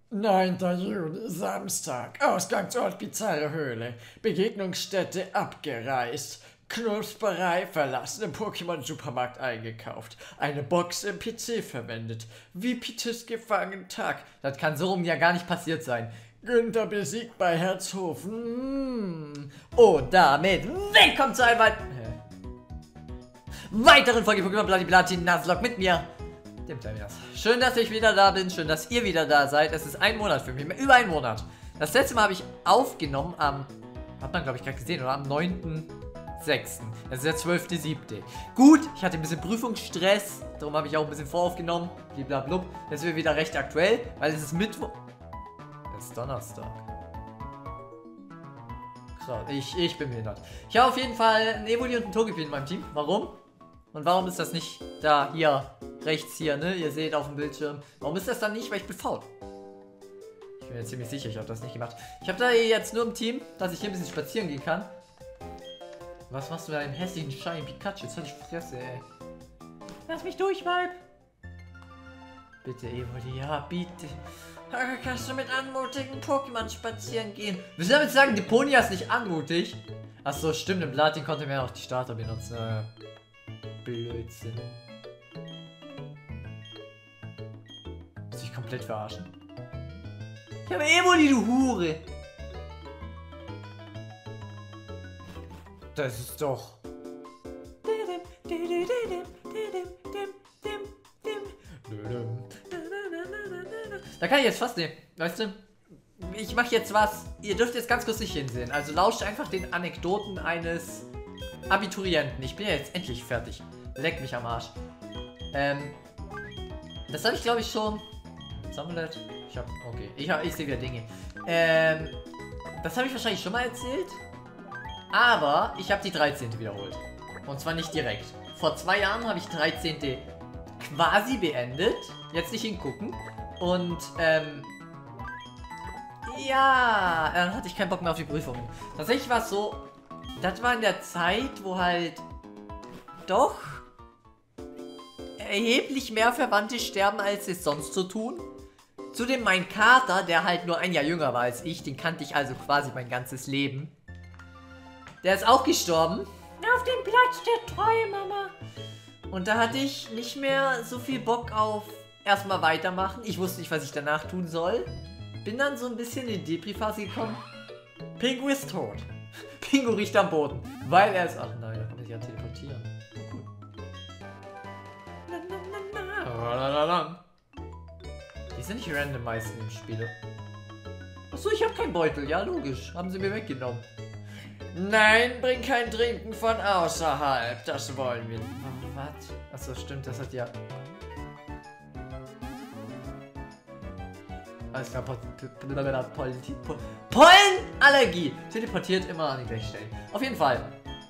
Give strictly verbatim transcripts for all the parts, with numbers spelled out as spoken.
neunter Juni, Samstag. Ausgangsort bizarre Höhle. Begegnungsstätte abgereist. Knusperei verlassen, im Pokémon-Supermarkt eingekauft. Eine Box im P C verwendet. Vipitis gefangen, Tag. Das kann so rum ja gar nicht passiert sein. Günther besiegt bei Herzhofen. Mm. Und damit willkommen zu einer weit weiteren Folge Pokémon Platin Nuzlocke mit mir, dem Terminus. Schön, dass ich wieder da bin, schön, dass ihr wieder da seid. Es ist ein Monat für mich, über ein Monat. Das letzte Mal habe ich aufgenommen am, hat man glaube ich gerade gesehen, oder am neunten sechsten Das ist der zwölfte siebte Gut, ich hatte ein bisschen Prüfungsstress, darum habe ich auch ein bisschen voraufgenommen. Blablabla. Jetzt sind wir wieder recht aktuell, weil es ist Mittwoch. Es ist Donnerstag. Krass, ich, ich bin behindert. Ich habe auf jeden Fall einen Evoli und einen Togepi in meinem Team. Warum? Und warum ist das nicht da, hier, rechts hier, ne? Ihr seht auf dem Bildschirm. Warum ist das dann nicht? Weil ich bin faul. Ich bin mir ziemlich sicher, ich habe das nicht gemacht. Ich habe da jetzt nur im Team, dass ich hier ein bisschen spazieren gehen kann. Was machst du da im hässlichen Shiny Pikachu? Jetzt halt die Fresse, ey. Lass mich durch, Vibe. Bitte, Evoli, ja, bitte. Kannst du mit anmutigen Pokémon spazieren gehen? Willst du damit sagen, Deponia ist nicht anmutig? Achso, stimmt, im Platin konnte man ja auch die Starter benutzen. Äh, Blödsinn. Muss ich komplett verarschen? Ich habe Evoli, du Hure! Das ist doch... Da kann ich jetzt fast nehmen, weißt du? Ich mache jetzt was. Ihr dürft jetzt ganz kurz nicht hinsehen. Also lauscht einfach den Anekdoten eines Abiturienten. Ich bin ja jetzt endlich fertig. Leck mich am Arsch. Ähm, das habe ich glaube ich schon. Sammlet. Ich habe, okay. Ich, hab, ich sehe wieder Dinge. Ähm, das habe ich wahrscheinlich schon mal erzählt. Aber ich habe die dreizehnte wiederholt. Und zwar nicht direkt. Vor zwei Jahren habe ich die dreizehnte quasi beendet. Jetzt nicht hingucken. Und, ähm... ja, dann hatte ich keinen Bock mehr auf die Prüfungen. Tatsächlich war es so, das war in der Zeit, wo halt doch erheblich mehr Verwandte sterben, als es sonst so tun. Zudem mein Kater, der halt nur ein Jahr jünger war als ich, den kannte ich also quasi mein ganzes Leben. Der ist auch gestorben. Auf dem Platz der Treue, Mama. Und da hatte ich nicht mehr so viel Bock auf erstmal weitermachen. Ich wusste nicht, was ich danach tun soll. Bin dann so ein bisschen in die Depri-Phase gekommen. Pingu ist tot. Pingu riecht am Boden. Weil er ist... Ach nein, da kann ich ja teleportieren. Gut. Die sind nicht random meisten im Spiel. Achso, ich habe keinen Beutel. Ja, logisch. Haben sie mir weggenommen. Nein, bring kein Trinken von außerhalb. Das wollen wir. Was? Achso, stimmt, das hat ja... Alles klar, Pollenallergie. Teleportiert immer an die gleichen Stellen. Auf jeden Fall.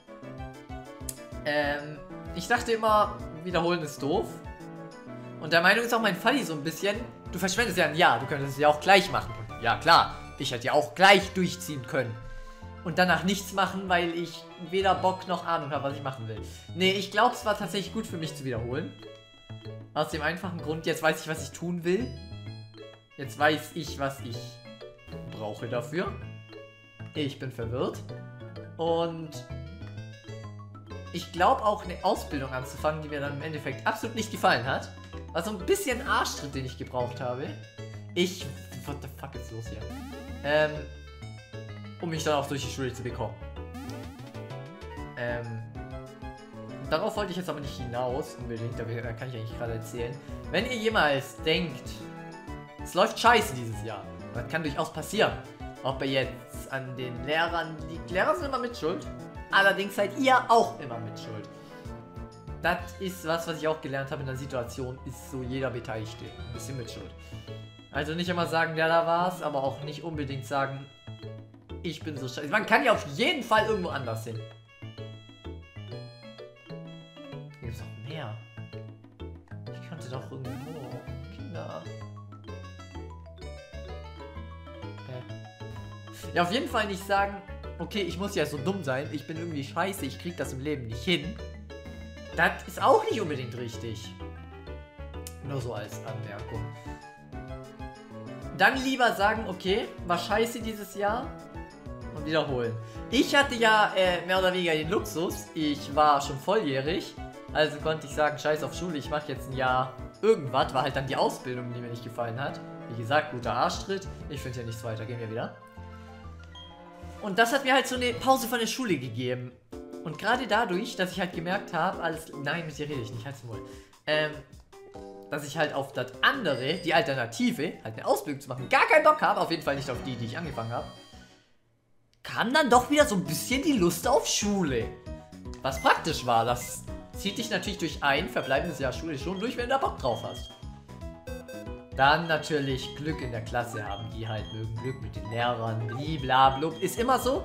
Ähm, ich dachte immer, wiederholen ist doof. Und der Meinung ist auch mein Falli so ein bisschen, du verschwendest ja ein Jahr, du könntest es ja auch gleich machen. Und ja klar, ich hätte ja auch gleich durchziehen können. Und danach nichts machen, weil ich weder Bock noch Ahnung habe, was ich machen will. Nee, ich glaube, es war tatsächlich gut für mich zu wiederholen. Aus dem einfachen Grund, jetzt weiß ich, was ich tun will. Jetzt weiß ich, was ich brauche dafür. Ich bin verwirrt. Und ich glaube auch eine Ausbildung anzufangen, die mir dann im Endeffekt absolut nicht gefallen hat. Also ein bisschen Arschtritt, den ich gebraucht habe. Ich... What the fuck ist los hier? Ähm... Um mich dann auch durch die Schule zu bekommen. Ähm... Darauf wollte ich jetzt aber nicht hinaus, unbedingt, da kann ich eigentlich gerade erzählen. Wenn ihr jemals denkt... Es läuft scheiße dieses Jahr. Das kann durchaus passieren. Ob er jetzt an den Lehrern liegt. Lehrer sind immer mit Schuld. Allerdings seid ihr auch immer mit Schuld. Das ist was, was ich auch gelernt habe in der Situation. Ist so jeder Beteiligte ein bisschen mit Schuld. Also nicht immer sagen, der da war's, aber auch nicht unbedingt sagen, ich bin so scheiße. Man kann ja auf jeden Fall irgendwo anders hin. Hier gibt's noch mehr. Ich könnte doch irgendwo Kinder... Ja, auf jeden Fall nicht sagen, okay, ich muss ja so dumm sein, ich bin irgendwie scheiße, ich krieg das im Leben nicht hin. Das ist auch nicht unbedingt richtig. Nur so als Anmerkung. dann lieber sagen, okay, war scheiße dieses Jahr und wiederholen. Ich hatte ja äh, mehr oder weniger den Luxus, ich war schon volljährig, also konnte ich sagen, scheiß auf Schule, ich mache jetzt ein Jahr irgendwas, war halt dann die Ausbildung, die mir nicht gefallen hat. Wie gesagt, guter Arschtritt, ich finde hier nichts weiter, gehen wir wieder. Und das hat mir halt so eine Pause von der Schule gegeben. Und gerade dadurch, dass ich halt gemerkt habe, alles, nein, mit dir rede ich nicht, halt's Maul, ähm, dass ich halt auf das andere, die Alternative, halt eine Ausbildung zu machen, gar keinen Bock habe, auf jeden Fall nicht auf die, die ich angefangen habe, kam dann doch wieder so ein bisschen die Lust auf Schule. Was praktisch war, das zieht dich natürlich durch ein verbleibendes Jahr Schule schon durch, wenn du da Bock drauf hast. Dann natürlich Glück in der Klasse haben, die halt mögen Glück mit den Lehrern, bliblablub, ist immer so.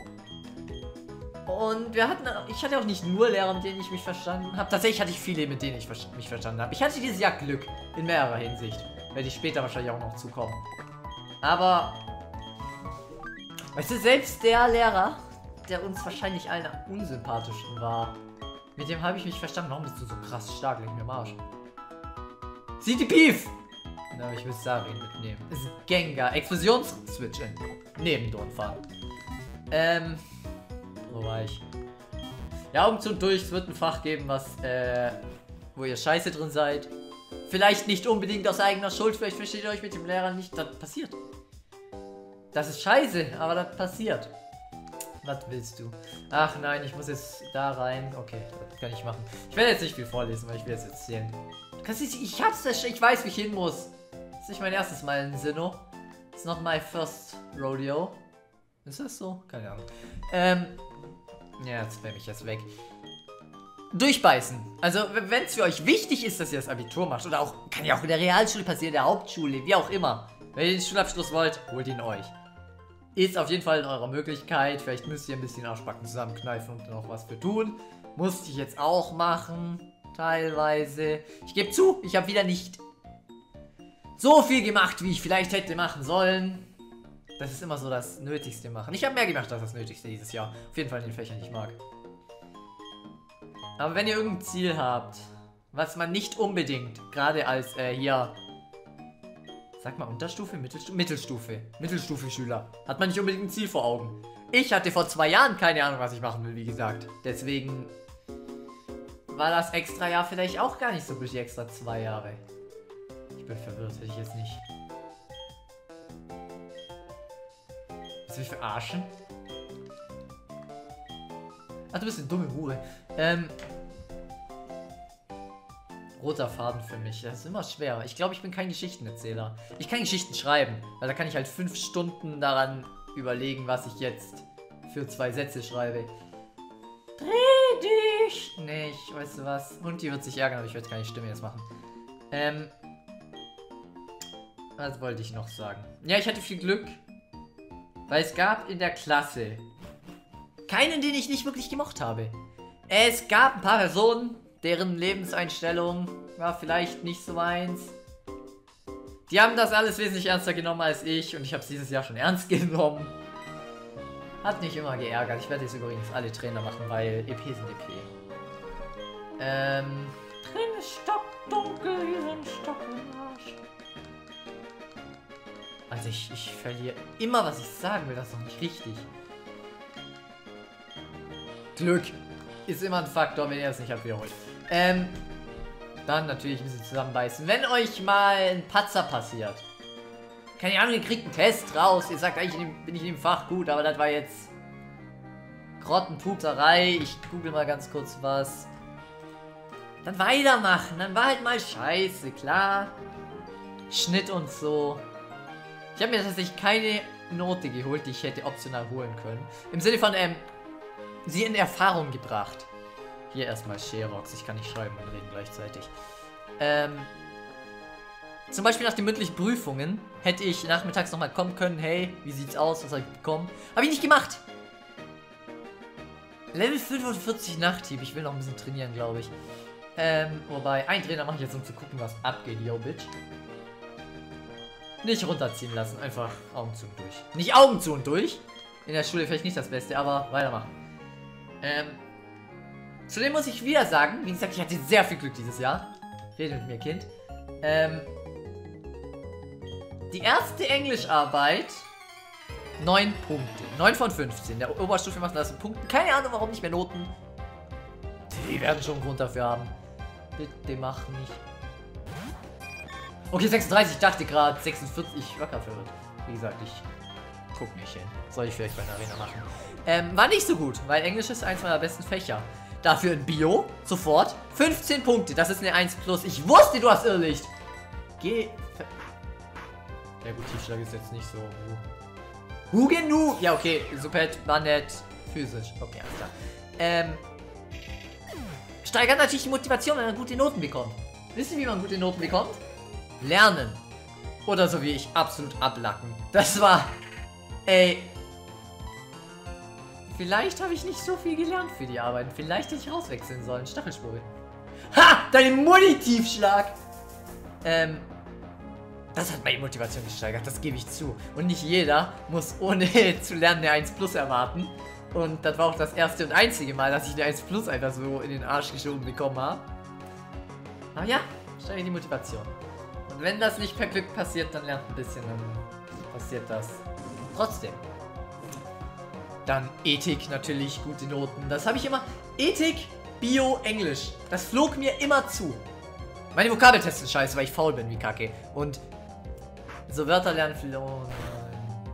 Und wir hatten, ich hatte auch nicht nur Lehrer, mit denen ich mich verstanden habe. Tatsächlich hatte ich viele, mit denen ich mich verstanden habe. Ich hatte dieses Jahr Glück, in mehrerer Hinsicht. Werde ich später wahrscheinlich auch noch zukommen. Aber, weißt du, selbst der Lehrer, der uns wahrscheinlich allen am unsympathischsten war, mit dem habe ich mich verstanden. Warum bist du so krass stark? Leg mir am Arsch. Sieh die Pief! Na, ich will Sarin mitnehmen. Das ist Gengar. Explosionsswitch in Nebendorn fahren. Ähm... Wo war ich? Ja, Augen zu und durch. Es wird ein Fach geben, was, äh, wo ihr scheiße drin seid. Vielleicht nicht unbedingt aus eigener Schuld. Vielleicht versteht ihr euch mit dem Lehrer nicht. Das passiert. Das ist scheiße, aber das passiert. Was willst du? Ach nein, ich muss jetzt da rein. Okay, das kann ich machen. Ich werde jetzt nicht viel vorlesen, weil ich will jetzt erzählen. Ich hab's, ich weiß, wie ich hin muss. Das ist nicht mein erstes Mal in Sinnoh. It's not my first rodeo. Ist das so? Keine Ahnung. Ähm... Ja, jetzt spam ich jetzt weg. Durchbeißen. Also, wenn es für euch wichtig ist, dass ihr das Abitur macht, oder auch, kann ja auch in der Realschule passieren, der Hauptschule, wie auch immer. Wenn ihr den Schulabschluss wollt, holt ihn euch. Ist auf jeden Fall in eurer Möglichkeit. Vielleicht müsst ihr ein bisschen Arschbacken zusammenkneifen und noch was für tun. Musste ich jetzt auch machen. Teilweise. Ich gebe zu, ich habe wieder nicht so viel gemacht, wie ich vielleicht hätte machen sollen. Das ist immer so das Nötigste machen. Ich habe mehr gemacht als das Nötigste dieses Jahr. Auf jeden Fall in den Fächern, die ich mag. Aber wenn ihr irgendein Ziel habt, was man nicht unbedingt, gerade als äh, hier, sag mal Unterstufe, Mittelstufe, Mittelstufe, Mittelstufe-Schüler, hat man nicht unbedingt ein Ziel vor Augen. Ich hatte vor zwei Jahren keine Ahnung, was ich machen will, wie gesagt. Deswegen war das extra Jahr vielleicht auch gar nicht so gut, die extra zwei Jahre. Ich bin verwirrt, hätte ich jetzt nicht. Willst du mich verarschen? Ach, du bist eine dumme Hure. Ähm. Roter Faden für mich. Das ist immer schwer. Ich glaube, ich bin kein Geschichtenerzähler. Ich kann Geschichten schreiben, weil da kann ich halt fünf Stunden daran überlegen, was ich jetzt für zwei Sätze schreibe. Dreh dich nicht. Weißt du was? Und die wird sich ärgern, aber ich werde keine Stimme jetzt machen. Ähm. Was wollte ich noch sagen? Ja, ich hatte viel Glück. Weil es gab in der Klasse keinen, den ich nicht wirklich gemocht habe. Es gab ein paar Personen, deren Lebenseinstellung war vielleicht nicht so meins. Die haben das alles wesentlich ernster genommen als ich und ich habe es dieses Jahr schon ernst genommen. Hat nicht immer geärgert. Ich werde jetzt übrigens alle Trainer machen, weil E P sind E P. Ähm. Drin ist stockdunkel, hier sind Stock im Arsch. Also ich, ich verliere immer, was ich sagen will, das ist doch nicht richtig. Glück ist immer ein Faktor, wenn ihr das nicht habt, wiederholt. Ähm, dann natürlich ein bisschen zusammenbeißen. Wenn euch mal ein Patzer passiert, keine Ahnung, ihr kriegt einen Test raus, ihr sagt, eigentlich bin ich in dem Fach gut, aber das war jetzt Grottenpupserei. Ich google mal ganz kurz was. Dann weitermachen, dann war halt mal scheiße, klar. Schnitt und so. Ich habe mir tatsächlich keine Note geholt, die ich hätte optional holen können. Im Sinne von, ähm, sie in Erfahrung gebracht. Hier erstmal Sherox, ich kann nicht schreiben und reden gleichzeitig. Ähm, zum Beispiel nach den mündlichen Prüfungen hätte ich nachmittags nochmal kommen können, hey, wie sieht's aus, was habe ich bekommen? Habe ich nicht gemacht! Level fünfundvierzig Nachthieb, ich will noch ein bisschen trainieren, glaube ich. Ähm, wobei, ein Trainer mache ich jetzt, um zu gucken, was abgeht, yo, bitch. Nicht runterziehen lassen, einfach Augen zu und durch. Nicht Augen zu und durch. In der Schule vielleicht nicht das Beste, aber weitermachen. Ähm, zudem muss ich wieder sagen, wie gesagt, ich hatte sehr viel Glück dieses Jahr. Rede mit mir, Kind. Ähm, die erste Englischarbeit neun Punkte. neun von fünfzehn. Der Oberstufe macht das in Punkten. Keine Ahnung, warum nicht mehr Noten. Die werden schon einen Grund dafür haben. Bitte mach nicht. Okay, sechsunddreißig. Ich dachte gerade sechsundvierzig. Ich war gerade verwirrt. Wie gesagt, ich guck nicht hin. Soll ich vielleicht bei einer Arena machen. Ähm, war nicht so gut, weil Englisch ist eins meiner besten Fächer. Dafür in Bio, sofort, fünfzehn Punkte. Das ist eine eins plus. Ich wusste, du hast Irrlicht. Geh. Ja gut, Tiefschlag ist jetzt nicht so. Hu genug. Ja, okay. Supert war nett. Physisch. Okay, alles klar. Ähm. Steigert natürlich die Motivation, wenn man gute Noten bekommt. Wisst ihr, wie man gute Noten bekommt? Lernen. Oder so wie ich, absolut ablacken. Das war. Ey. Vielleicht habe ich nicht so viel gelernt für die Arbeit. Vielleicht hätte ich rauswechseln sollen. Stachelspore. Ha! Deine Mutti-Tiefschlag! Ähm. Das hat meine Motivation gesteigert, das gebe ich zu. Und nicht jeder muss ohne zu lernen eine eins plus erwarten. Und das war auch das erste und einzige Mal, dass ich eine eins plus einfach so in den Arsch geschoben bekommen habe. Aber ja, steigert die Motivation. Und wenn das nicht per Glück passiert, dann lernt ein bisschen, dann passiert das trotzdem. Dann Ethik, natürlich, gute Noten. Das habe ich immer. Ethik, Bio, Englisch. Das flog mir immer zu. Meine Vokabeltests sind scheiße, weil ich faul bin wie Kacke. Und so Wörter lernen viel. Oh nein.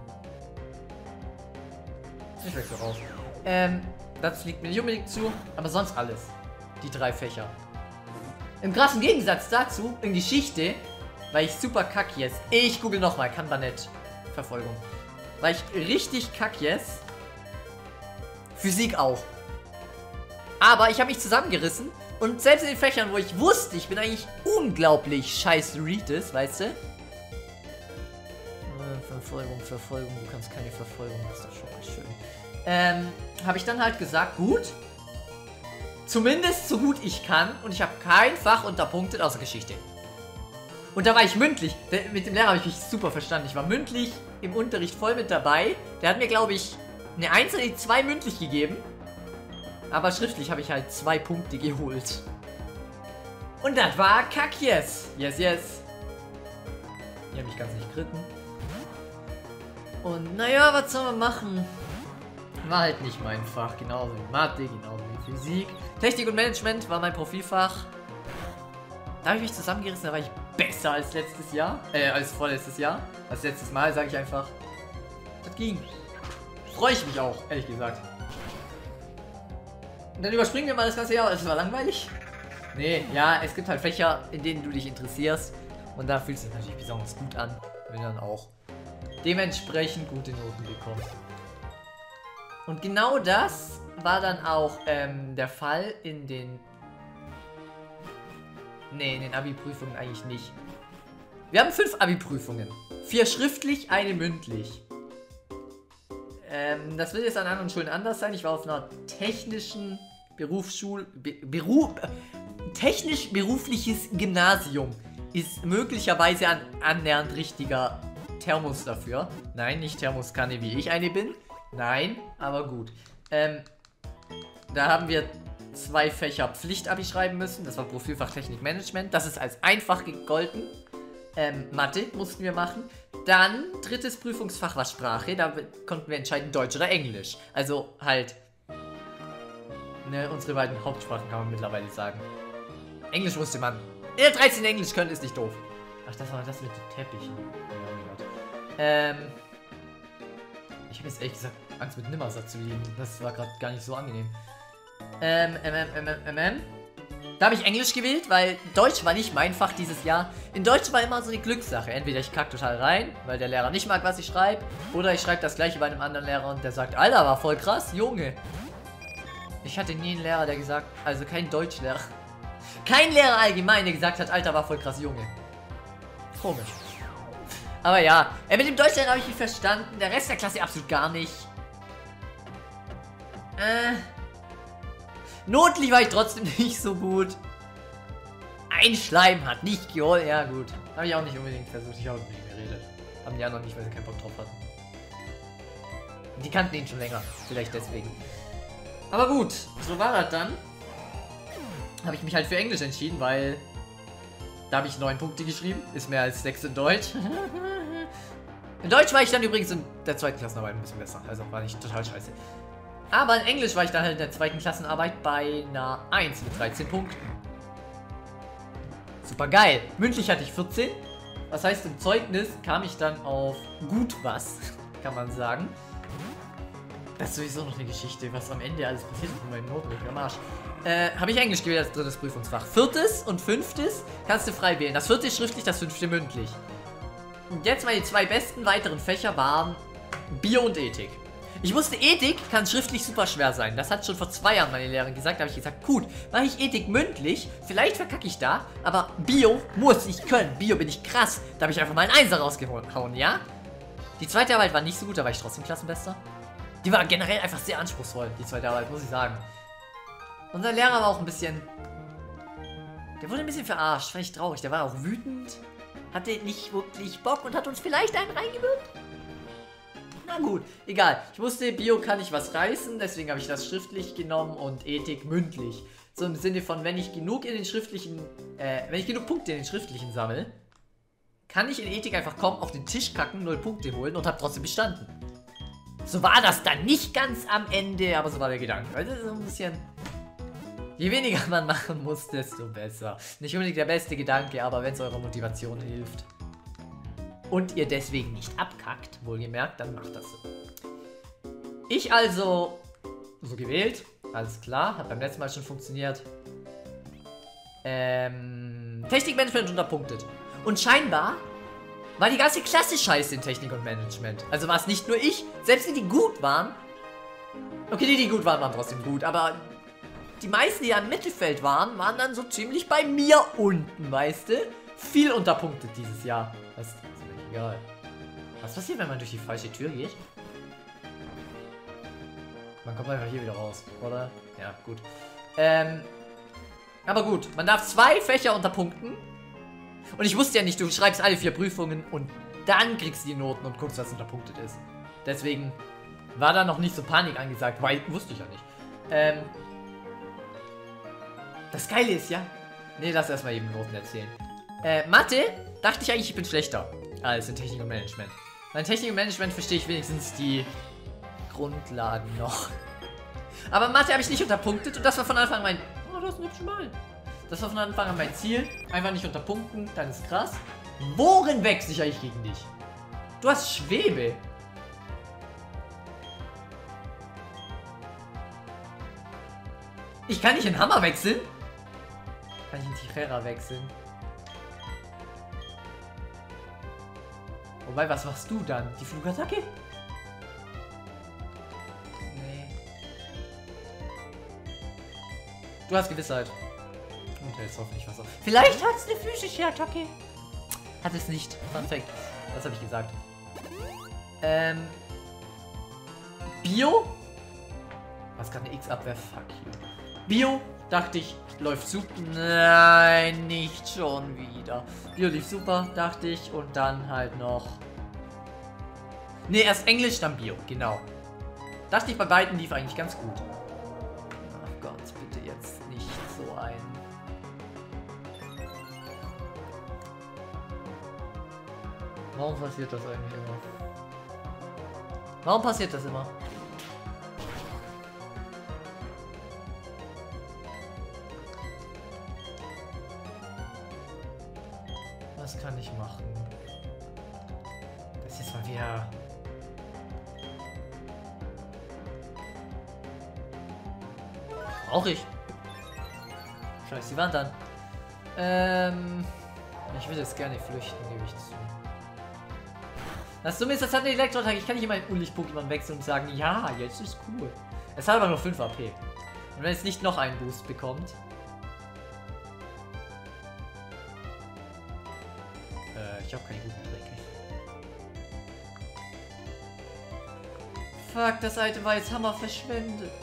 Ich wechsle raus. Ähm, das fliegt mir nicht unbedingt zu, aber sonst alles. Die drei Fächer. Im krassen Gegensatz dazu, in Geschichte, war ich super kack jetzt. Ich google nochmal, kann man nicht. Verfolgung. War ich richtig kack jetzt. Physik auch. Aber ich habe mich zusammengerissen und selbst in den Fächern, wo ich wusste, ich bin eigentlich unglaublich scheiß Ritus, weißt du? Verfolgung, Verfolgung, du kannst keine Verfolgung, das ist doch schon mal schön. Ähm, habe ich dann halt gesagt, gut. Zumindest so gut ich kann und ich habe kein Fach unterpunktet außer Geschichte. Und da war ich mündlich. Der, mit dem Lehrer habe ich mich super verstanden. Ich war mündlich im Unterricht voll mit dabei. Der hat mir, glaube ich, eine eins oder die zwei mündlich gegeben. Aber schriftlich habe ich halt zwei Punkte geholt. Und das war Kack, yes. Yes, yes. Hier habe ich ganz nicht geritten. Und naja, was soll man machen? War halt nicht mein Fach. Genauso wie Mathe, genauso wie Physik. Technik und Management war mein Profilfach. Da habe ich mich zusammengerissen, da war ich besser als letztes Jahr. Äh, als vorletztes Jahr. Als letztes Mal, sage ich einfach. Das ging. Freue ich mich auch, ehrlich gesagt. Und dann überspringen wir mal das ganze Jahr, weil es war langweilig. Nee, ja, es gibt halt Fächer, in denen du dich interessierst. Und da fühlt es sich natürlich besonders gut an, wenn du dann auch dementsprechend gute Noten bekommst. Und genau das war dann auch ähm, der Fall in den... Nee, in den Abi-Prüfungen eigentlich nicht. Wir haben fünf Abi-Prüfungen. Vier schriftlich, eine mündlich. Ähm, das wird jetzt an anderen Schulen anders sein. Ich war auf einer technischen Berufsschule... Be Beruf... Technisch-berufliches Gymnasium. Ist möglicherweise ein annähernd richtiger Thermos dafür. Nein, nicht Thermoskanne, wie ich eine bin. Nein, aber gut. Ähm, da haben wir zwei Fächer Pflichtabi schreiben müssen. Das war Profilfach Technik Management. Das ist als einfach gegolten. Ähm, Mathe mussten wir machen. Dann drittes Prüfungsfach war Sprache. Da konnten wir entscheiden, Deutsch oder Englisch. Also halt, ne, unsere beiden Hauptsprachen kann man mittlerweile sagen. Englisch wusste man. In der dreizehn Englisch können ist nicht doof. Ach, das war das mit den Teppichen. Oh mein Gott. Ähm, ich habe jetzt ehrlich gesagt Angst, mit Nimmersatt zu liegen. Das war gerade gar nicht so angenehm. Ähm, ähm, ähm, ähm, ähm. Da habe ich Englisch gewählt, weil Deutsch war nicht mein Fach dieses Jahr. In Deutsch war immer so eine Glückssache. Entweder ich kack total rein, weil der Lehrer nicht mag, was ich schreibe. Oder ich schreibe das gleiche bei einem anderen Lehrer und der sagt, Alter, war voll krass, Junge. Ich hatte nie einen Lehrer, der gesagt, also kein Deutschlehrer. Kein Lehrer allgemein, der gesagt hat, Alter, war voll krass, Junge. Komisch. Aber ja, äh, mit dem Deutschlehrer habe ich mich verstanden. Der Rest der Klasse absolut gar nicht. Äh... Notlich war ich trotzdem nicht so gut. Ein Schleim hat nicht geholt. Ja gut. Habe ich auch nicht unbedingt versucht. Ich habe mit ihm geredet. Haben die anderen nicht, weil sie keinen Bock drauf hatten. Die kannten ihn schon länger. Vielleicht deswegen. Aber gut. So war das dann. Habe ich mich halt für Englisch entschieden, weil da habe ich neun Punkte geschrieben. Ist mehr als sechs in Deutsch. In Deutsch war ich dann übrigens in der zweiten Klassenarbeit ein bisschen besser. Also war nicht total scheiße. Aber in Englisch war ich dann halt in der zweiten Klassenarbeit bei einer eins mit dreizehn Punkten. Super geil. Mündlich hatte ich vierzehn. Das heißt, im Zeugnis kam ich dann auf gut was, kann man sagen. Das ist sowieso noch eine Geschichte, was am Ende alles passiert ist mit meinen Noten. Am Arsch. Äh, habe ich Englisch gewählt als drittes Prüfungsfach. Viertes und fünftes kannst du frei wählen. Das vierte ist schriftlich, das fünfte mündlich. Und jetzt meine zwei besten weiteren Fächer waren Bio und Ethik. Ich wusste, Ethik kann schriftlich super schwer sein. Das hat schon vor zwei Jahren meine Lehrerin gesagt. Da habe ich gesagt, gut, mache ich Ethik mündlich. Vielleicht verkacke ich da, aber Bio muss ich können. Bio bin ich krass. Da habe ich einfach mal einen Einser rausgehauen, ja? Die zweite Arbeit war nicht so gut, da war ich trotzdem Klassenbester. Die war generell einfach sehr anspruchsvoll, die zweite Arbeit, muss ich sagen. Unser Lehrer war auch ein bisschen... Der wurde ein bisschen verarscht, fand ich traurig. Der war auch wütend, hatte nicht wirklich Bock und hat uns vielleicht einen reingewirkt. Na gut, egal. Ich wusste, Bio kann ich was reißen, deswegen habe ich das schriftlich genommen und Ethik mündlich. So im Sinne von, wenn ich genug in den schriftlichen, äh, wenn ich genug Punkte in den schriftlichen sammle, kann ich in Ethik einfach kommen, auf den Tisch kacken, null Punkte holen und habe trotzdem bestanden. So war das dann nicht ganz am Ende, aber so war der Gedanke. Also so ein bisschen... Je weniger man machen muss, desto besser. Nicht unbedingt der beste Gedanke, aber wenn es eurer Motivation hilft und ihr deswegen nicht abkackt, wohlgemerkt, dann macht das so. Ich also so gewählt, alles klar, hat beim letzten Mal schon funktioniert. Ähm, Technikmanagement unterpunktet. Und scheinbar war die ganze Klasse scheiße in Technik und Management. Also war es nicht nur ich, selbst die, die gut waren. Okay, die, die gut waren, waren trotzdem gut, aber die meisten, die ja im Mittelfeld waren, waren dann so ziemlich bei mir unten, weißt du? Viel unterpunktet dieses Jahr. Das ist mir egal. Was passiert, wenn man durch die falsche Tür geht? Man kommt einfach hier wieder raus, oder? Ja, gut. Ähm, aber gut, man darf zwei Fächer unterpunkten. Und ich wusste ja nicht, du schreibst alle vier Prüfungen und dann kriegst du die Noten und guckst, was unterpunktet ist. Deswegen war da noch nicht so Panik angesagt, weil wusste ich ja nicht. Ähm, das Geile ist ja... Ne, lass erstmal eben Noten erzählen. Äh, Mathe dachte ich eigentlich, ich bin schlechter als in Technik und Management. Weil in Technik und Management verstehe ich wenigstens die Grundlagen noch. Aber Mathe habe ich nicht unterpunktet und das war von Anfang an mein... Oh, das ist ein hübscher Ball. Das war von Anfang an mein Ziel. Einfach nicht unterpunkten, dann ist krass. Worin wechsle ich eigentlich gegen dich? Du hast Schwebe. Ich kann nicht in Hammer wechseln. Kann ich in Tijera wechseln? Wobei, was machst du dann? Die Flugattacke? Nee. Du hast Gewissheit. Und jetzt hoffentlich was auf. Vielleicht hat es eine physische Attacke. Hat es nicht. Perfekt. Was habe ich gesagt? Ähm. Bio? Was kann eine X-Abwehr? Fuck you. Bio, dachte ich, läuft super. Nein, nicht schon wieder. Bio lief super, dachte ich. Und dann halt noch... Ne, erst Englisch, dann Bio. Genau. Dachte ich, bei beiden lief eigentlich ganz gut. Ach Gott, bitte jetzt nicht so ein... Warum passiert das eigentlich immer? Warum passiert das immer? Was kann ich machen? Das ist jetzt mal wieder... Auch ich. Scheiße, die waren dann. Ähm... Ich würde jetzt gerne flüchten, gebe ich zu. Das Dumme ist, das hat eine Elektro-Attacke. Ich kann nicht immer ein Unlicht-Pokémon wechseln und sagen, ja, jetzt ist cool. Es hat aber nur fünf A P. Und wenn es nicht noch einen Boost bekommt... Äh, ich habe keine guten Tricks. Fuck, das Item war jetzt Hammer verschwendet.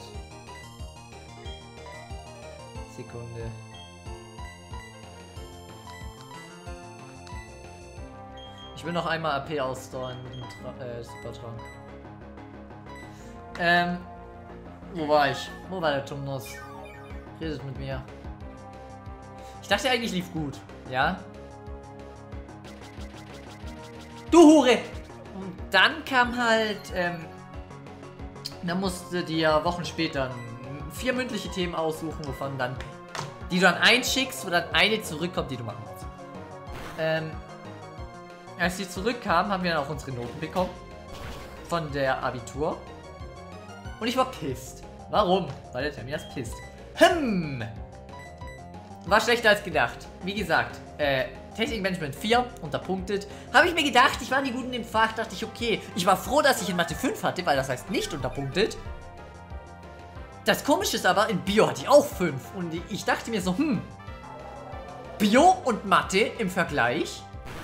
Sekunde. Ich will noch einmal A P ausdauern mit dem Tra äh, Supertrank. Ähm, wo war ich? Wo war der Tumnus? Redet mit mir. Ich dachte eigentlich lief gut, ja? Du Hure! Und dann kam halt, ähm, dann musste dir Wochen später vier mündliche Themen aussuchen, wovon dann, die du dann einschickst, wo dann eine zurückkommt, die du machen musst. Ähm, als die zurückkamen, haben wir dann auch unsere Noten bekommen. Von der Abitur. Und ich war pisst. Warum? Weil der Termin das pisst. Hm. War schlechter als gedacht. Wie gesagt, äh, Technikmanagement vier, unterpunktet. Habe ich mir gedacht, ich war nie gut in dem Fach, dachte ich, okay. Ich war froh, dass ich in Mathe fünf hatte, weil das heißt nicht unterpunktet. Das Komische ist aber, in Bio hatte ich auch fünf. Und ich dachte mir so, hm, Bio und Mathe im Vergleich?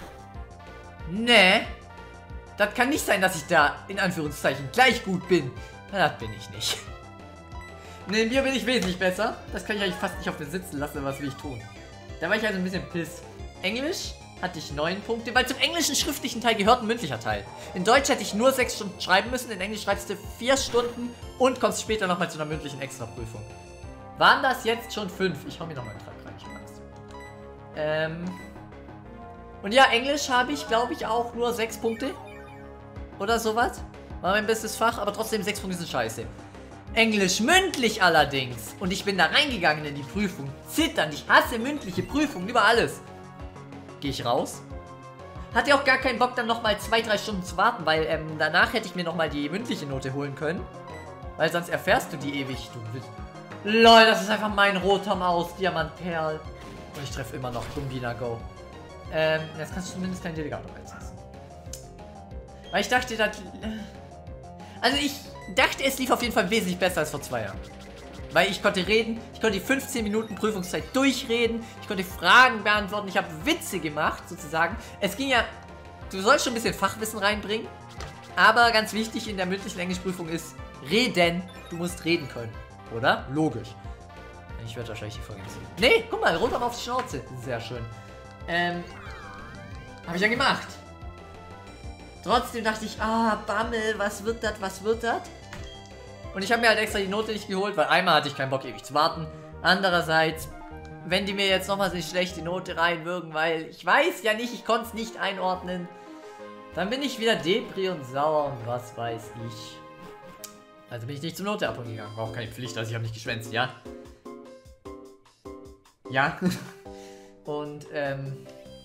Nee. Das kann nicht sein, dass ich da, in Anführungszeichen, gleich gut bin. Na, das bin ich nicht. Ne, in Bio bin ich wesentlich besser. Das kann ich eigentlich fast nicht auf mir sitzen lassen, was will ich tun. Da war ich also ein bisschen piss. Englisch hatte ich neun Punkte, weil zum englischen schriftlichen Teil gehört ein mündlicher Teil. In Deutsch hätte ich nur sechs Stunden schreiben müssen, in Englisch schreibst du vier Stunden und kommst später nochmal zu einer mündlichen Extraprüfung. Waren das jetzt schon fünf? Ich hau mir nochmal einen Trag rein, ich hab Angst. Ähm. Und ja, Englisch habe ich, glaube ich, auch nur sechs Punkte. Oder sowas. War mein bestes Fach, aber trotzdem sechs Punkte sind scheiße. Englisch mündlich allerdings. Und ich bin da reingegangen in die Prüfung. Zitternd, ich hasse mündliche Prüfungen über alles. Gehe ich raus. Hatte auch gar keinen Bock, dann nochmal zwei, drei Stunden zu warten, weil ähm, danach hätte ich mir nochmal die mündliche Note holen können. Weil sonst erfährst du die ewig, du willst. Lol, das ist einfach mein roter Maus, Diamantperl. Und ich treffe immer noch Dumbina Go. Ähm, jetzt kannst du zumindest keinen Delegator einsetzen. Weil ich dachte, das... Also ich dachte, es lief auf jeden Fall wesentlich besser als vor zwei Jahren. Weil ich konnte reden, ich konnte die fünfzehn Minuten Prüfungszeit durchreden, ich konnte Fragen beantworten, ich habe Witze gemacht, sozusagen. Es ging ja, du sollst schon ein bisschen Fachwissen reinbringen, aber ganz wichtig in der mündlichen Englischprüfung ist reden. Du musst reden können, oder? Logisch. Ich werde wahrscheinlich die Folge nicht sehen. Nee, guck mal, runter auf die Schnauze. Sehr schön. Ähm, habe ich ja gemacht. Trotzdem dachte ich, ah, Bammel, was wird das, was wird das? Und ich habe mir halt extra die Note nicht geholt, weil einmal hatte ich keinen Bock, ewig zu warten. Andererseits, wenn die mir jetzt nochmal so eine schlechte Note reinwirken, weil ich weiß ja nicht, ich konnte es nicht einordnen, dann bin ich wieder Depri und sauer und was weiß ich. Also bin ich nicht zur Note abgegangen. War auch keine Pflicht, also ich habe nicht geschwänzt, ja? Ja. Und, ähm...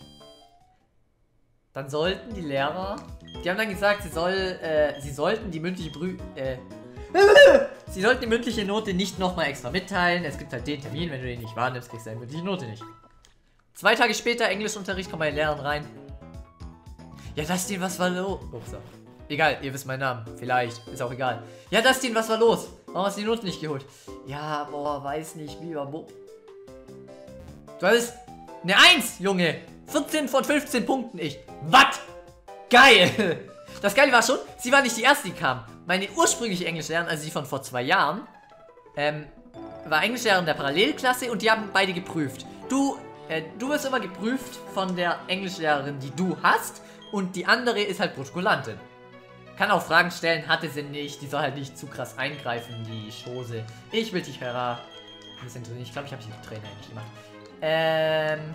dann sollten die Lehrer... Die haben dann gesagt, sie soll, äh, sie sollten die mündliche Brü... Äh... Sie sollten die mündliche Note nicht nochmal extra mitteilen. Es gibt halt den Termin, wenn du den nicht wahrnimmst, kriegst du deine mündliche Note nicht. Zwei Tage später, Englischunterricht, kommt meine Lehrerin rein. Ja, Dustin, was war los? Ups, egal, ihr wisst meinen Namen. Vielleicht, ist auch egal. Ja, Dustin, was war los? Warum hast du die Note nicht geholt? Ja, boah, weiß nicht, wie war wo. Du hattest eine eins, Junge. vierzehn von fünfzehn Punkten, ich. Was? Geil. Das Geile war schon, sie war nicht die erste, die kam. Meine ursprüngliche Englischlehrerin, also die von vor zwei Jahren, ähm, war Englischlehrerin der Parallelklasse und die haben beide geprüft. Du, äh, du wirst immer geprüft von der Englischlehrerin, die du hast, und die andere ist halt Protokollantin. Kann auch Fragen stellen, hatte sie nicht, die soll halt nicht zu krass eingreifen, die Chose. Ich will dich heran. Ich glaube, ich habe die Trainer nicht gemacht. Ähm...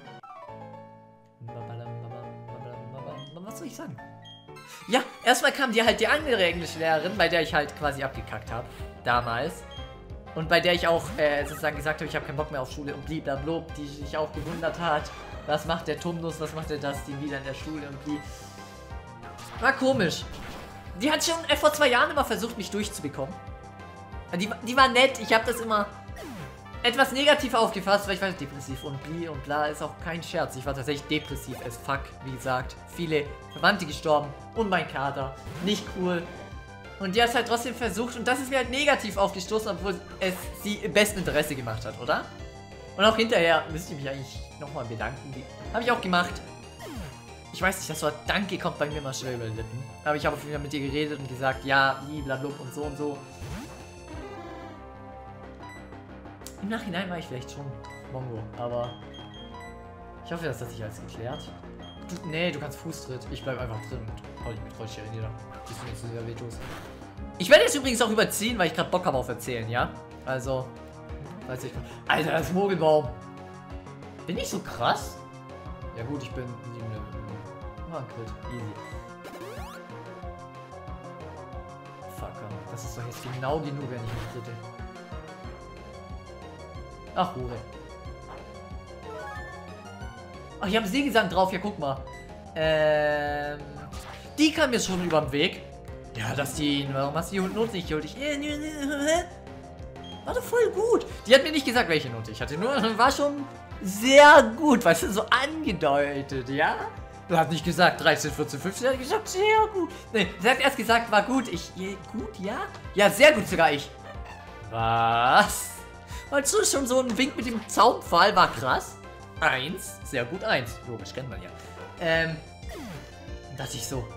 Was soll ich sagen? Ja, erstmal kam dir halt die andere Englischlehrerin, bei der ich halt quasi abgekackt habe. Damals. Und bei der ich auch äh, sozusagen gesagt habe, ich habe keinen Bock mehr auf Schule und blablabla, die sich auch gewundert hat. Was macht der Tumnus, was macht der Dustin wieder in der Schule und die. War komisch. Die hat schon äh, vor zwei Jahren immer versucht, mich durchzubekommen. Die, die war nett, ich habe das immer etwas negativ aufgefasst, weil ich war depressiv und bli und bla ist auch kein Scherz. Ich war tatsächlich depressiv as fuck, wie gesagt. Viele Verwandte gestorben und mein Kater. Nicht cool. Und die hat es halt trotzdem versucht und das ist mir halt negativ aufgestoßen, obwohl es sie im besten Interesse gemacht hat, oder? Und auch hinterher müsste ich mich eigentlich nochmal bedanken. Habe ich auch gemacht. Ich weiß nicht, das Wort Danke kommt bei mir mal schnell über die Lippen. Aber ich habe auf jeden Fall mit ihr geredet und gesagt, ja, blablabla und so und so. Im Nachhinein war ich vielleicht schon Mongo, aber ich hoffe, das hat sich alles geklärt. Du, nee, du kannst Fußtritt. Ich bleib einfach drin und hau dich mit Rollschere nieder. Bis du mir zu sehr wehtust. Ich werde jetzt übrigens auch überziehen, weil ich gerade Bock habe auf Erzählen, ja? Also, weiß ich. Alter, das Mogelbaum. Bin ich so krass? Ja gut, ich bin... Ah, Crit. Easy. das ist doch jetzt genau genug, wenn ich mich dritte. Ach, Hure. Ach, ich habe Seegesang drauf. Ja, guck mal. Ähm... Die kam jetzt schon über den Weg. Ja, dass die... Warum hast du die Note nicht geholt? Ich... War doch voll gut. Die hat mir nicht gesagt, welche Note ich hatte. Nur, war schon sehr gut. Weißt du, so angedeutet, ja? Du hast nicht gesagt dreizehn, vierzehn, fünfzehn. Sie hat gesagt, sehr gut. Nee, sie hat erst gesagt, war gut. Ich... Gut, ja? Ja, sehr gut sogar ich. Was? Weißt du, schon so ein Wink mit dem Zaunpfahl war krass. Eins. Sehr gut, eins. Logisch, kennt man ja. Ähm... Dachte ich so.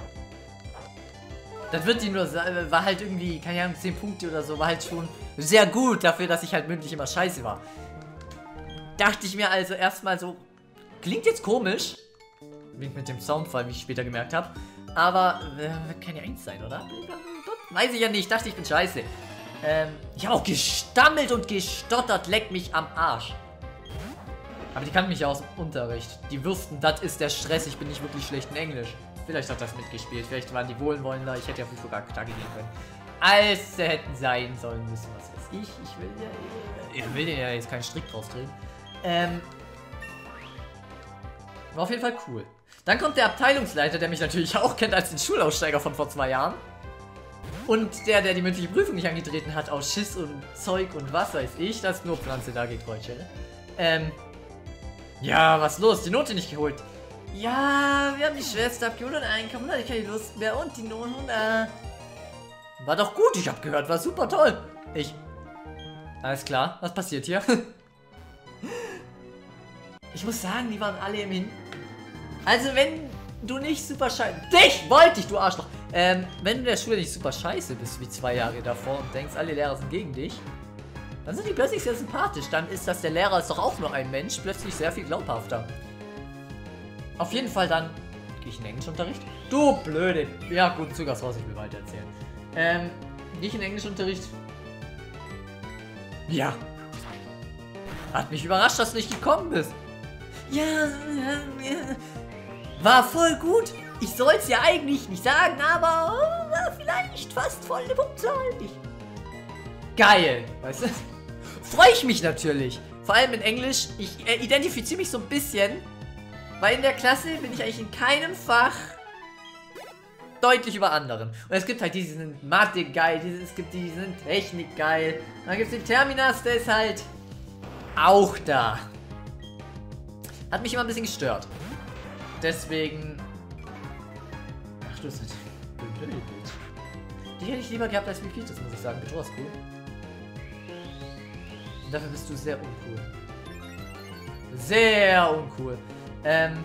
Das wird die nur, war halt irgendwie, keine Ahnung, zehn Punkte oder so, war halt schon sehr gut dafür, dass ich halt mündlich immer scheiße war. Dachte ich mir also erstmal so, klingt jetzt komisch, Wink mit dem Soundfall, wie ich später gemerkt habe, aber äh, kann ja eins sein, oder? Weiß ich ja nicht, dachte ich bin scheiße. Ähm, ich habe auch gestammelt und gestottert, leck mich am Arsch. Aber die kannten mich ja aus dem Unterricht. Die wussten, das ist der Stress, ich bin nicht wirklich schlecht in Englisch. Vielleicht hat das mitgespielt, vielleicht waren die wohlwollender, ich hätte ja viel sogar Tage gehen können. Als sie hätten sein sollen müssen, was weiß ich. Ich will ja, ich will ja jetzt keinen Strick draus drehen. Ähm, war auf jeden Fall cool. Dann kommt der Abteilungsleiter, der mich natürlich auch kennt als den Schulaussteiger von vor zwei Jahren. Und der, der die mündliche Prüfung nicht angetreten hat, aus Schiss und Zeug und was weiß ich, dass nur Pflanze da gekreuzt. Ähm, ja, was los? Die Note nicht geholt. Ja, wir haben die Schwester abgeholt und einkommen, hatte ich keine Lust mehr und die Noten, äh... War doch gut, ich hab gehört, war super toll. Ich... Alles klar, was passiert hier? Ich muss sagen, die waren alle im Hin... Also wenn du nicht super scheiße... Dich wollte ich, du Arschloch! Ähm, wenn du in der Schule nicht super scheiße bist wie zwei Jahre davor und denkst, alle Lehrer sind gegen dich, dann sind die plötzlich sehr sympathisch. Dann ist das, der Lehrer ist doch auch nur ein Mensch, plötzlich sehr viel glaubhafter. Auf jeden Fall dann... Gehe ich in Englischunterricht? Du blöde... Ja gut, Zugas raus, ich will weiter erzählen. Ähm, gehe ich in Englischunterricht? Ja. Hat mich überrascht, dass du nicht gekommen bist. Ja, ja, ja. War voll gut. Ich soll es ja eigentlich nicht sagen, aber war vielleicht fast voll eine Punktzahl. Ich... Geil, weißt du? Freue ich mich natürlich. Vor allem in Englisch. Ich äh, identifiziere mich so ein bisschen, weil in der Klasse bin ich eigentlich in keinem Fach deutlich über anderen. Und es gibt halt die, die sind Mathe geil, es gibt die, die sind Technik geil. Dann gibt es den Terminas, der ist halt auch da. Hat mich immer ein bisschen gestört. Deswegen... Ach du bist blöd. Die hätte ich lieber gehabt als Mikitas, muss ich sagen. Bitte was cool. Und dafür bist du sehr uncool. Sehr uncool. Ähm...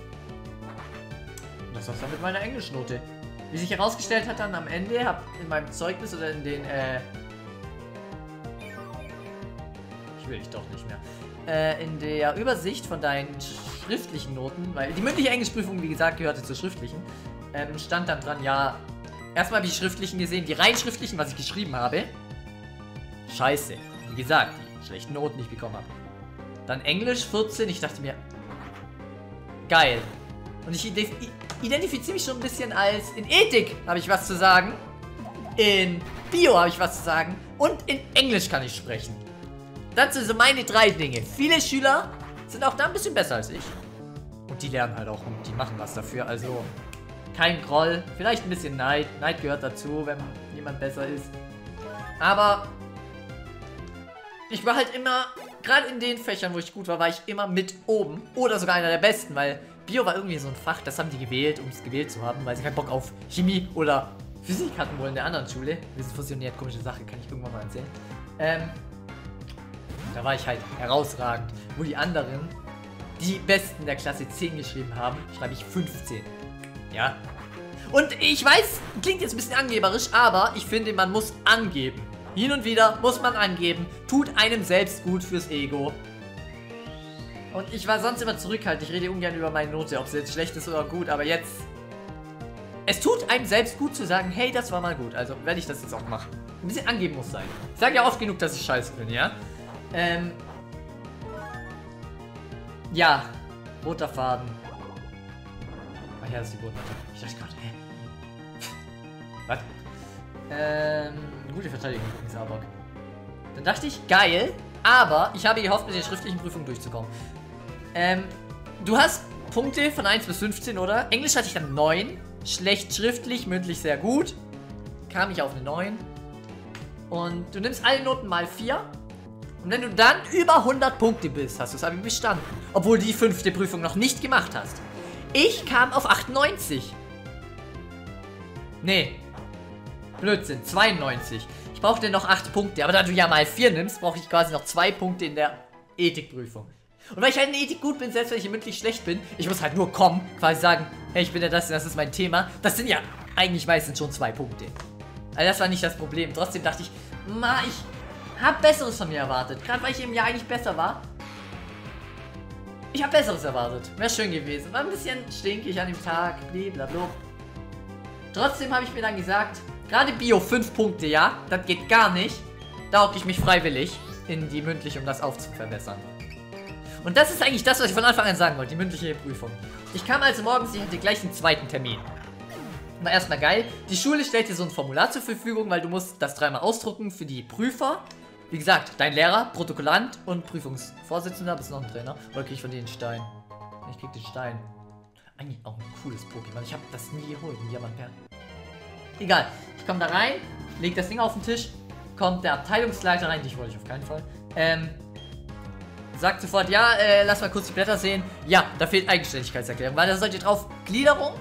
Was war's dann mit meiner Englischnote? Wie sich herausgestellt hat dann am Ende, hab in meinem Zeugnis oder in den, äh... Ich will dich doch nicht mehr. Äh, in der Übersicht von deinen schriftlichen Noten, weil die mündliche Englischprüfung, wie gesagt, gehörte zur schriftlichen, ähm, stand dann dran, ja... Erstmal habe ich die schriftlichen gesehen, die rein schriftlichen, was ich geschrieben habe. Scheiße. Wie gesagt, die schlechten Noten, die ich bekommen habe. Dann Englisch vierzehn, ich dachte mir... Geil. Und ich identifiziere mich schon ein bisschen als... In Ethik habe ich was zu sagen. In Bio habe ich was zu sagen. Und in Englisch kann ich sprechen. Das sind so meine drei Dinge. Viele Schüler sind auch da ein bisschen besser als ich. Und die lernen halt auch gut. Die machen was dafür. Also kein Groll. Vielleicht ein bisschen Neid. Neid gehört dazu, wenn jemand besser ist. Aber ich war halt immer... Gerade in den Fächern, wo ich gut war, war ich immer mit oben. Oder sogar einer der Besten, weil... Bio war irgendwie so ein Fach, das haben die gewählt, um es gewählt zu haben, weil sie keinen Bock auf Chemie oder Physik hatten wohl in der anderen Schule. Wir sind fusioniert, komische Sache, kann ich irgendwann mal erzählen. Ähm, da war ich halt herausragend. Wo die anderen, die Besten der Klasse zehn geschrieben haben, schreibe ich fünfzehn. Ja. Und ich weiß, klingt jetzt ein bisschen angeberisch, aber ich finde, man muss angeben. Hin und wieder muss man angeben. Tut einem selbst gut fürs Ego. Und ich war sonst immer zurückhaltend. Ich rede ungern über meine Note, ob sie jetzt schlecht ist oder gut, aber jetzt... Es tut einem selbst gut zu sagen, hey, das war mal gut. Also werde ich das jetzt auch machen. Ein bisschen angeben muss sein. Ich sage ja oft genug, dass ich scheiße bin, ja? Ähm... Ja. Roter Faden. Ach ja, das ist die Bodenmatte. Ich dachte gerade, hä? Was? Ähm, gute Verteidigung übrigens, Arbok. Dann dachte ich, geil, aber ich habe gehofft, mit den schriftlichen Prüfungen durchzukommen. Ähm, du hast Punkte von eins bis fünfzehn, oder? Englisch hatte ich dann neun. Schlecht schriftlich, mündlich sehr gut. Kam ich auf eine neun. Und du nimmst alle Noten mal vier. Und wenn du dann über hundert Punkte bist, hast du das Abi bestanden. Obwohl du die fünfte Prüfung noch nicht gemacht hast. Ich kam auf achtundneunzig. Nee. Blödsinn, zweiundneunzig. Ich brauchte noch acht Punkte. Aber da du ja mal vier nimmst, brauche ich quasi noch zwei Punkte in der Ethikprüfung. Und weil ich halt in Ethik gut bin, selbst wenn ich mündlich schlecht bin, ich muss halt nur kommen, quasi sagen, hey, ich bin ja das, das ist mein Thema. Das sind ja eigentlich meistens schon zwei Punkte. Also das war nicht das Problem. Trotzdem dachte ich, ma, ich habe Besseres von mir erwartet. Gerade weil ich im Jahr eigentlich besser war. Ich habe Besseres erwartet. Wäre schön gewesen. War ein bisschen stinkig an dem Tag, blablabla. Trotzdem habe ich mir dann gesagt, gerade Bio fünf Punkte, ja, das geht gar nicht. Da hocke ich mich freiwillig in die mündliche, um das aufzuverbessern. Und das ist eigentlich das, was ich von Anfang an sagen wollte, die mündliche Prüfung. Ich kam also morgens, ich hatte gleich einen zweiten Termin. War erstmal geil. Die Schule stellt dir so ein Formular zur Verfügung, weil du musst das dreimal ausdrucken für die Prüfer. Wie gesagt, dein Lehrer, Protokollant und Prüfungsvorsitzender, bist noch ein Trainer. Oder krieg ich von dir den Stein? Ich krieg den Stein. Eigentlich auch ein cooles Pokémon. Ich habe das nie geholt, ein Diamantperl. Egal, ich komme da rein, leg das Ding auf den Tisch, kommt der Abteilungsleiter rein, dich wollte ich auf keinen Fall. Ähm, sagt sofort, ja, äh, lass mal kurz die Blätter sehen. Ja, da fehlt Eigenständigkeitserklärung, weil da sollt ihr drauf Gliederung,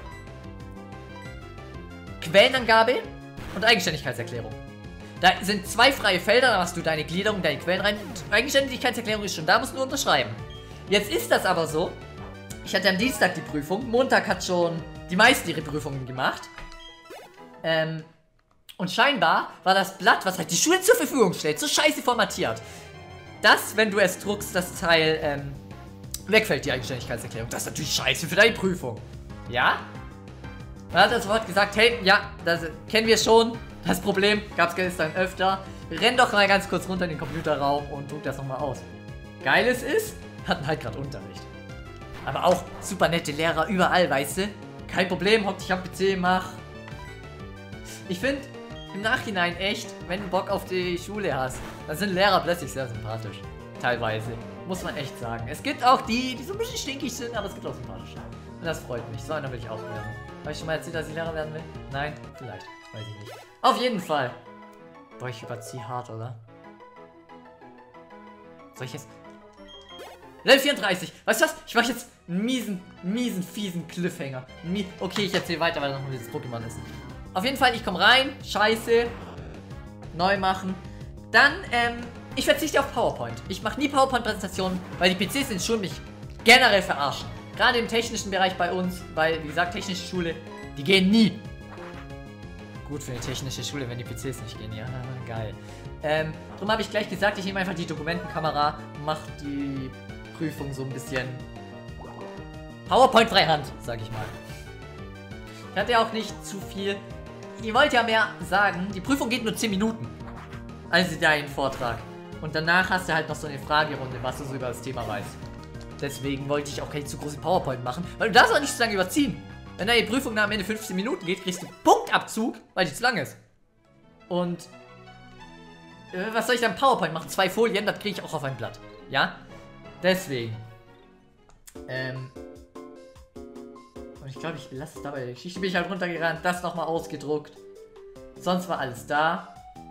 Quellenangabe und Eigenständigkeitserklärung. Da sind zwei freie Felder, da hast du deine Gliederung, deine Quellen rein. Eigenständigkeitserklärung ist schon da, musst du nur unterschreiben. Jetzt ist das aber so, ich hatte am Dienstag die Prüfung, Montag hat schon die meisten ihre Prüfungen gemacht. Ähm, und scheinbar war das Blatt, was halt die Schule zur Verfügung stellt, so scheiße formatiert, dass, wenn du es druckst, das Teil, ähm, wegfällt, die Eigenständigkeitserklärung. Das ist natürlich scheiße für deine Prüfung. Ja? Man hat das Wort gesagt, hey, ja, das kennen wir schon. Das Problem gab es gestern öfter. Renn doch mal ganz kurz runter in den Computerraum und druck das nochmal aus. Geiles ist, hatten halt gerade Unterricht. Aber auch super nette Lehrer überall, weißt du? Kein Problem, hock dich am P C, mach. Ich finde im Nachhinein echt, wenn du Bock auf die Schule hast, dann sind Lehrer plötzlich sehr sympathisch. Teilweise. Muss man echt sagen. Es gibt auch die, die so ein bisschen stinkig sind, aber es gibt auch sympathische. Und das freut mich. So einer will ich auch werden. Habe ich schon mal erzählt, dass ich Lehrer werden will? Nein? Vielleicht. Weiß ich nicht. Auf jeden Fall. Boah, ich überziehe hart, oder? Soll ich jetzt... Level vierunddreißig. Weißt du was? Ich mache jetzt einen miesen, miesen, fiesen Cliffhanger. Mie okay, ich erzähle weiter, weil das noch dieses Pokémon ist. Auf jeden Fall, ich komme rein. Scheiße. Neu machen. Dann, ähm... ich verzichte auf PowerPoint. Ich mache nie PowerPoint-Präsentationen, weil die P Cs in Schulen mich generell verarschen. Gerade im technischen Bereich bei uns, weil, wie gesagt, technische Schule, die gehen nie. Gut für eine technische Schule, wenn die P Cs nicht gehen. Ja, geil. Ähm, darum habe ich gleich gesagt, ich nehme einfach die Dokumentenkamera und mache die Prüfung so ein bisschen PowerPoint-Freihand, sag ich mal. Ich hatte auch nicht zu viel. Ihr wollt ja mehr sagen, die Prüfung geht nur zehn Minuten. Also dein Vortrag. Und danach hast du halt noch so eine Fragerunde, was du so über das Thema weißt. Deswegen wollte ich auch keine zu große PowerPoint machen, weil du darfst auch nicht so lange überziehen. Wenn deine Prüfung nach am Ende fünfzehn Minuten geht, kriegst du Punktabzug, weil die zu lang ist. Und äh, was soll ich dann PowerPoint machen? Zwei Folien, das kriege ich auch auf ein Blatt. Ja? Deswegen. Ähm. Und ich glaube, ich lasse es dabei. Der Geschichte bin ich halt runtergerannt, das nochmal ausgedruckt. Sonst war alles da.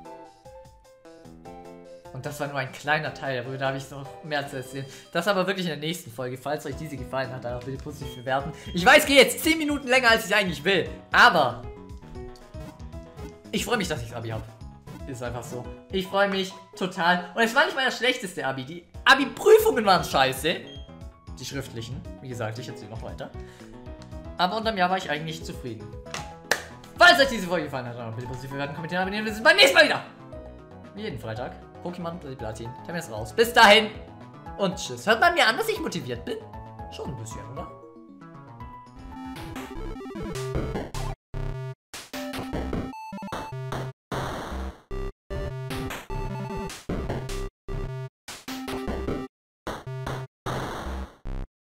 Und das war nur ein kleiner Teil, da habe ich noch mehr zu erzählen. Das aber wirklich in der nächsten Folge. Falls euch diese gefallen hat, dann auch bitte positiv bewerten. Ich weiß, gehe jetzt zehn Minuten länger, als ich eigentlich will. Aber ich freue mich, dass ich das Abi habe. Ist einfach so. Ich freue mich total. Und es war nicht mal das schlechteste Abi. Die Abi-Prüfungen waren scheiße. Die schriftlichen. Wie gesagt, ich erzähle noch weiter. Aber unterm Jahr war ich eigentlich zufrieden. Falls euch diese Folge gefallen hat, dann auch bitte positiv bewerten, kommentieren, abonnieren. Wir sehen uns beim nächsten Mal wieder. Wie jeden Freitag. Pokémon Platin. Termin ist raus. Bis dahin. Und tschüss. Hört man mir an, dass ich motiviert bin? Schon ein bisschen, oder?